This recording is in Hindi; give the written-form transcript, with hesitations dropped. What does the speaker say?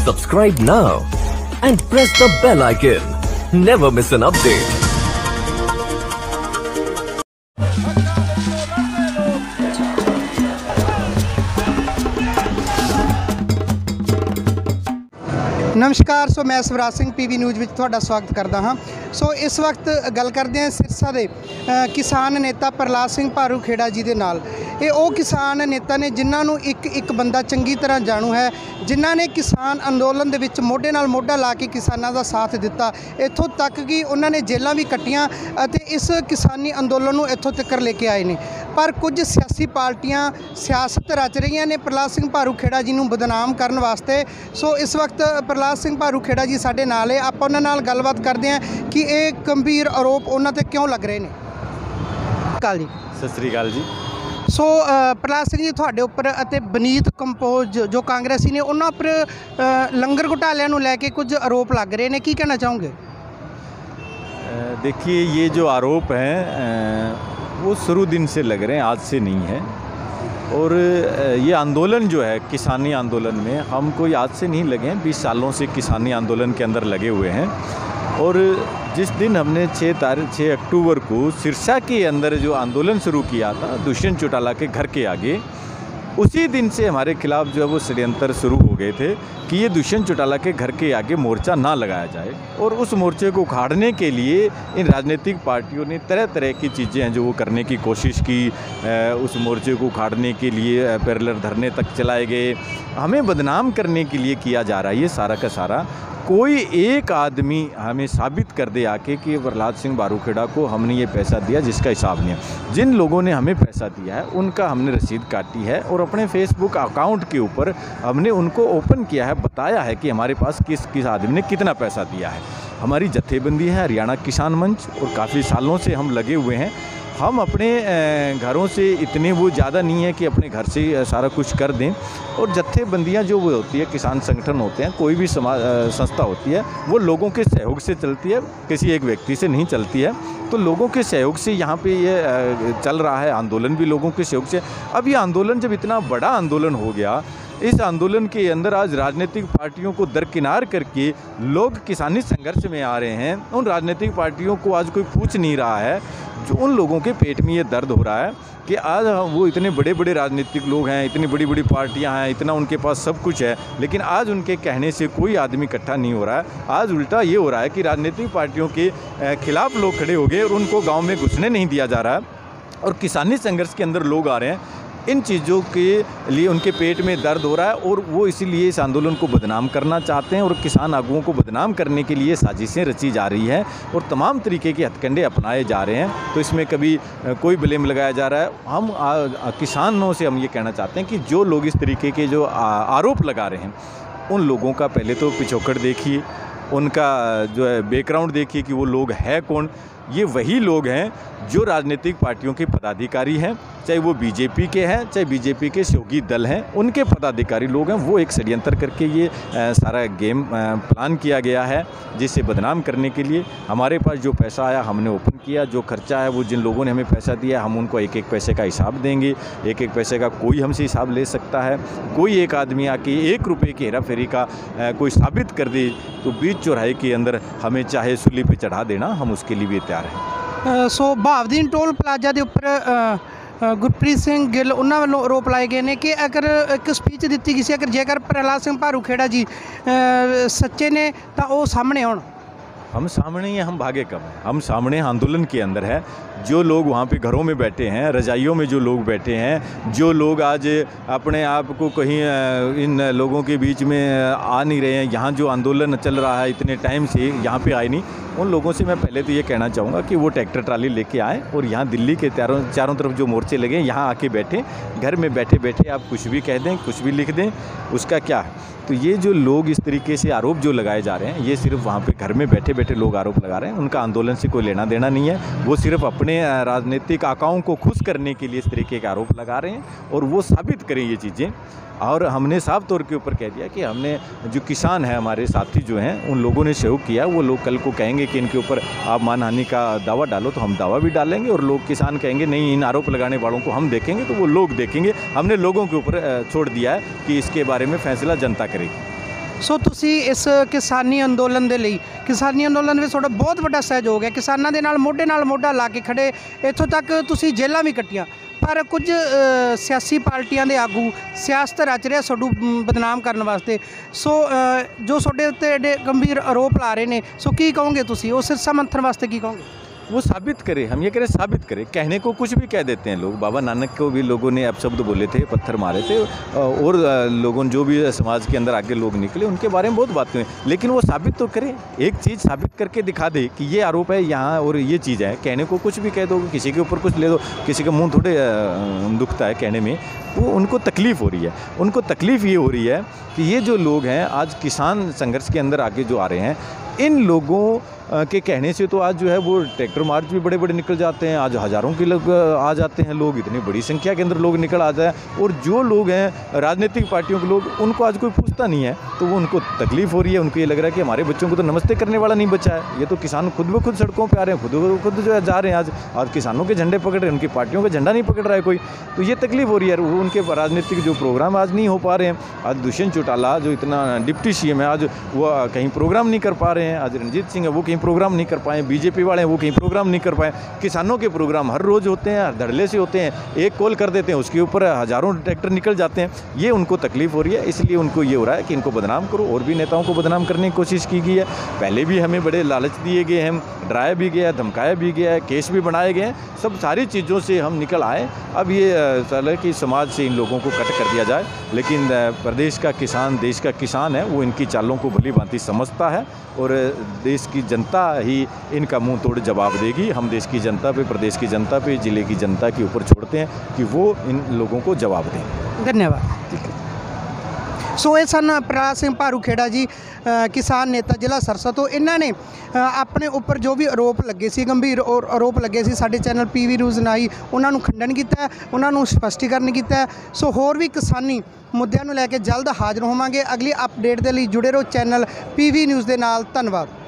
Subscribe now and press the bell icon. Never miss an update. नमस्कार। सो मैं स्वराज सिंह पीवी न्यूज़ में तुहाडा स्वागत करता हाँ। सो इस वक्त गल करते हैं सिरसा के किसान नेता प्रहलाद सिंह भारू खेड़ा जी के नाल। ये वो किसान नेता ने जिन्होंने एक बंदा चंगी तरह जाणू है, जिन्हों ने किसान अंदोलन दे विच मोढे नाल मोढा ला के किसानों का साथ दिता, इत्थों तक कि उन्होंने जेलां भी कट्टियां अते इस किसानी अंदोलन नूं इत्थों तक लेके आए ने। पर कुछ सियासी पार्टियां सियासत रच रही ने प्रहलाद सिंह भारू खेड़ा जी नूं बदनाम करने वास्ते। सो इस वक्त प्रहलाद सिंह भारू खेड़ा जी साडे नाल है, आपां उन्हां नाल गलबात करते हैं कि ये गंभीर आरोप उन्हां ते क्यों लग रहे हैं। काल जी, सत श्री अकाल जी। सो प्रहलाद सिंह जी तुहाडे उपर अते बनीत कंपोज जो कांग्रेसी ने उन्हां उपर लंगर घोटालियां नूं लैके कुछ आरोप लग रहे हैं, की कहना चाहोगे? देखिए, ये जो आरोप हैं वो शुरू दिन से लग रहे हैं, आज से नहीं है। और ये आंदोलन जो है किसानी आंदोलन में हम कोई आज से नहीं लगे हैं, 20 सालों से किसानी आंदोलन के अंदर लगे हुए हैं। और जिस दिन हमने 6 अक्टूबर को सिरसा के अंदर जो आंदोलन शुरू किया था दुष्यंत चौटाला के घर के आगे, उसी दिन से हमारे खिलाफ जो है वो षड्यंत्र शुरू हो गए थे कि ये दुष्यंत चौटाला के घर के आगे मोर्चा ना लगाया जाए। और उस मोर्चे को उखाड़ने के लिए इन राजनीतिक पार्टियों ने तरह तरह की चीज़ें हैं जो वो करने की कोशिश की। उस मोर्चे को उखाड़ने के लिए पैरेलल धरने तक चलाए गए, हमें बदनाम करने के लिए किया जा रहा है ये सारा का सारा। कोई एक आदमी हमें साबित कर दे आके कि प्रहलाद सिंह भारू खेड़ा को हमने ये पैसा दिया जिसका हिसाब नहीं है। जिन लोगों ने हमें पैसा दिया है उनका हमने रसीद काटी है और अपने फेसबुक अकाउंट के ऊपर हमने उनको ओपन किया है, बताया है कि हमारे पास किस किस आदमी ने कितना पैसा दिया है। हमारी जत्थेबंदी है हरियाणा किसान मंच और काफ़ी सालों से हम लगे हुए हैं। हम अपने घरों से इतने वो ज़्यादा नहीं है कि अपने घर से सारा कुछ कर दें। और जत्थेबंदियाँ जो वो होती है, किसान संगठन होते हैं, कोई भी संस्था होती है, वो लोगों के सहयोग से चलती है, किसी एक व्यक्ति से नहीं चलती है। तो लोगों के सहयोग से यहाँ पे ये चल रहा है, आंदोलन भी लोगों के सहयोग से। अब ये आंदोलन जब इतना बड़ा आंदोलन हो गया, इस आंदोलन के अंदर आज राजनीतिक पार्टियों को दरकिनार करके लोग किसानी संघर्ष में आ रहे हैं। उन राजनीतिक पार्टियों को आज कोई पूछ नहीं रहा है। जो उन लोगों के पेट में ये दर्द हो रहा है कि आज वो इतने बड़े बड़े राजनीतिक लोग हैं, इतनी बड़ी बड़ी पार्टियां हैं, इतना उनके पास सब कुछ है, लेकिन आज उनके कहने से कोई आदमी इकट्ठा नहीं हो रहा है। आज उल्टा ये हो रहा है कि राजनीतिक पार्टियों के खिलाफ लोग खड़े हो गए और उनको गाँव में घुसने नहीं दिया जा रहा है। और किसानी संघर्ष के अंदर लोग आ रहे हैं, इन चीज़ों के लिए उनके पेट में दर्द हो रहा है और वो इसीलिए इस आंदोलन को बदनाम करना चाहते हैं। और किसान आगुओं को बदनाम करने के लिए साजिशें रची जा रही हैं और तमाम तरीके के हथकंडे अपनाए जा रहे हैं। तो इसमें कभी कोई ब्लेम लगाया जा रहा है। हम किसानों से हम ये कहना चाहते हैं कि जो लोग इस तरीके के जो आरोप लगा रहे हैं, उन लोगों का पहले तो पिछोकड़ देखिए, उनका जो है बैकग्राउंड देखिए कि वो लोग हैं कौन। ये वही लोग हैं जो राजनीतिक पार्टियों के पदाधिकारी हैं, चाहे वो बीजेपी के हैं, चाहे बीजेपी के सहयोगी दल हैं, उनके पदाधिकारी लोग हैं। वो एक षड्यंत्र करके ये सारा गेम प्लान किया गया है जिसे बदनाम करने के लिए। हमारे पास जो पैसा आया हमने ओपन किया, जो खर्चा है वो जिन लोगों ने हमें पैसा दिया हम उनको एक एक पैसे का हिसाब देंगे। एक एक पैसे का कोई हमसे हिसाब ले सकता है। कोई एक आदमी आके 1 रुपये की हेरा फेरी का कोई साबित कर दे तो बीच चौराहे के अंदर हमें चाहे सूली पे चढ़ा देना, हम उसके लिए भी तैयार हैं। सो बहावदीन टोल प्लाजा के उपर गुरप्रीत सिंह गिल उन्होंने वालों आरोप लाए गए हैं कि अगर एक स्पीच दी गई सी, अगर जेकर प्रहलाद सिंह भारू खेड़ा जी सच्चे ने तो वो सामने आउण। हम सामने ही हैं, हम भागे कब हैं? हम सामने आंदोलन के अंदर है। जो लोग वहाँ पे घरों में बैठे हैं, रजाइयों में जो लोग बैठे हैं, जो लोग आज अपने आप को कहीं इन लोगों के बीच में आ नहीं रहे हैं, यहाँ जो आंदोलन चल रहा है इतने टाइम से यहाँ पे आए नहीं, उन लोगों से मैं पहले तो ये कहना चाहूँगा कि वो ट्रैक्टर ट्राली लेके आएँ और यहाँ दिल्ली के चारों तरफ जो मोर्चे लगे हैं यहाँ आके बैठें। घर में बैठे बैठे आप कुछ भी कह दें, कुछ भी लिख दें, उसका क्या है। तो ये जो लोग इस तरीके से आरोप जो लगाए जा रहे हैं, ये सिर्फ वहाँ पे घर में बैठे बैठे लोग आरोप लगा रहे हैं, उनका आंदोलन से कोई लेना देना नहीं है। वो सिर्फ अपने राजनीतिक आकाओं को खुश करने के लिए इस तरीके के आरोप लगा रहे हैं और वो साबित करें ये चीज़ें। और हमने साफ तौर के ऊपर कह दिया कि हमने जो किसान हैं, हमारे साथी जो हैं, उन लोगों ने सहयोग किया। वो लोग कल को कहेंगे कि इनके ऊपर आप मानहानि का दावा डालो, तो हम दावा भी डालेंगे। और लोग किसान कहेंगे नहीं, इन आरोप लगाने वालों को हम देखेंगे, तो वो लोग देखेंगे। हमने लोगों के ऊपर छोड़ दिया है कि इसके बारे में फैसला जनता करेगी। ਸੋ ਤੁਸੀਂ ਇਸ ਕਿਸਾਨੀ ਅੰਦੋਲਨ ਦੇ ਲਈ, ਕਿਸਾਨੀ ਅੰਦੋਲਨ ਵਿੱਚ ਤੁਹਾਡਾ ਬਹੁਤ ਵੱਡਾ ਸਹਿਯੋਗ ਹੈ, ਕਿਸਾਨਾਂ ਦੇ ਨਾਲ ਮੋਢਾ ਲਾ ਕੇ ਖੜੇ, ਇੱਥੋਂ ਤੱਕ ਤੁਸੀਂ ਜੇਲ੍ਹਾਂ ਵੀ ਕੱਟੀਆਂ, ਪਰ ਕੁਝ ਸਿਆਸੀ ਪਾਰਟੀਆਂ ਦੇ ਆਗੂ ਸਿਆਸਤ ਰਚ ਰਿਹਾ ਸਾਨੂੰ ਬਦਨਾਮ ਕਰਨ ਵਾਸਤੇ। ਸੋ ਜੋ ਤੁਹਾਡੇ ਉੱਤੇ ਐਡੇ ਗੰਭੀਰ ਆਰੋਪ ਲਾ ਰਹੇ ਨੇ, ਸੋ ਕੀ ਕਹੋਗੇ ਤੁਸੀਂ, ਉਹ ਸਿਰਸਾ ਮੰਥਨ ਵਾਸਤੇ ਕੀ कहोगे? वो साबित करे, हम ये करें साबित करें। कहने को कुछ भी कह देते हैं लोग। बाबा नानक को भी लोगों ने अपशब्द बोले थे, पत्थर मारे थे, और लोगों जो भी समाज के अंदर आगे लोग निकले उनके बारे में बहुत बातें हुई, लेकिन वो साबित तो करे, एक चीज़ साबित करके दिखा दे कि ये आरोप है यहाँ और ये चीज़ है। कहने को कुछ भी कह दो, किसी के ऊपर कुछ ले दो, किसी का मुँह थोड़े दुखता है कहने में, वो उनको तकलीफ़ हो रही है। उनको तकलीफ़ ये हो रही है कि ये जो लोग हैं आज किसान संघर्ष के अंदर आगे जो आ रहे हैं, इन लोगों के कहने से तो आज जो है वो ट्रैक्टर मार्च भी बड़े बड़े निकल जाते हैं, आज हज़ारों के लोग आ जाते हैं, लोग इतनी बड़ी संख्या के अंदर लोग निकल आ जाए, और जो लोग हैं राजनीतिक पार्टियों के लोग, उनको आज कोई पूछता नहीं है, तो वो उनको तकलीफ़ हो रही है। उनको ये लग रहा है कि हमारे बच्चों को तो नमस्ते करने वाला नहीं बचा है। ये तो किसान खुद ब खुद सड़कों पर आ रहे हैं, खुद जो है जा रहे हैं, आज किसानों के झंडे पकड़ रहे हैं, उनकी पार्टियों का झंडा नहीं पकड़ रहा है कोई, तो ये तकलीफ़ हो रही है। वो उनके राजनीतिक जो प्रोग्राम आज नहीं हो पा रहे हैं। आज दुष्यंत चौटाला जो इतना डिप्टी CM है, आज वो कहीं प्रोग्राम नहीं कर पा रहे हैं। आज रणजीत सिंह है, वो कहीं प्रोग्राम नहीं कर पाए, बीजेपी वाले हैं वो कहीं प्रोग्राम नहीं कर पाए। किसानों के प्रोग्राम हर रोज़ होते हैं, हर धड़ल्ले से होते हैं, एक कॉल कर देते हैं, उसके ऊपर हज़ारों ट्रैक्टर निकल जाते हैं। ये उनको तकलीफ़ हो रही है, इसलिए उनको ये हो रहा है कि इनको बदनाम करो। और भी नेताओं को बदनाम करने की कोशिश की गई है, पहले भी हमें बड़े लालच दिए गए हैं, डराया भी गया है, धमकाया भी गया है, केस भी बनाए गए हैं, सब सारी चीज़ों से हम निकल आए। अब ये चले कि समाज से इन लोगों को कट कर दिया जाए, लेकिन प्रदेश का किसान, देश का किसान है, वो इनकी चालों को भली भांति समझता है, और देश की जनता ही इनका मुंह तोड़ जवाब देगी। हम देश की जनता पे, प्रदेश की जनता पे, ज़िले की जनता के ऊपर छोड़ते हैं कि वो इन लोगों को जवाब दें। धन्यवाद। ਸੋ ਇਹ ਸਨ ਪ੍ਰਹਲਾਦ ਸਿੰਘ ਭਾਰੂ ਖੇੜਾ ਜੀ, ਕਿਸਾਨ ਨੇਤਾ ਜ਼ਿਲ੍ਹਾ ਸਰਸਾ ਤੋਂ। ਇਹਨਾਂ ਨੇ ਆਪਣੇ ਉੱਪਰ ਜੋ ਵੀ ਆਰੋਪ ਲੱਗੇ ਸੀ, ਗੰਭੀਰ ਆਰੋਪ ਲੱਗੇ ਸੀ, ਸਾਡੇ ਚੈਨਲ PV ਨਿਊਜ਼ ਨਾਲ ਉਹਨਾਂ ਨੂੰ ਖੰਡਨ ਕੀਤਾ, ਉਹਨਾਂ ਨੂੰ ਸਪਸ਼ਟੀਕਰਨ ਕੀਤਾ। ਸੋ ਹੋਰ ਵੀ ਕਿਸਾਨੀ ਮੁੱਦਿਆਂ ਨੂੰ ਲੈ ਕੇ ਜਲਦ ਹਾਜ਼ਰ ਹੋਵਾਂਗੇ। ਅਗਲੀ ਅਪਡੇਟ ਦੇ ਲਈ ਜੁੜੇ ਰਹੋ ਚੈਨਲ PV ਨਿਊਜ਼ ਦੇ ਨਾਲ। ਧੰਨਵਾਦ।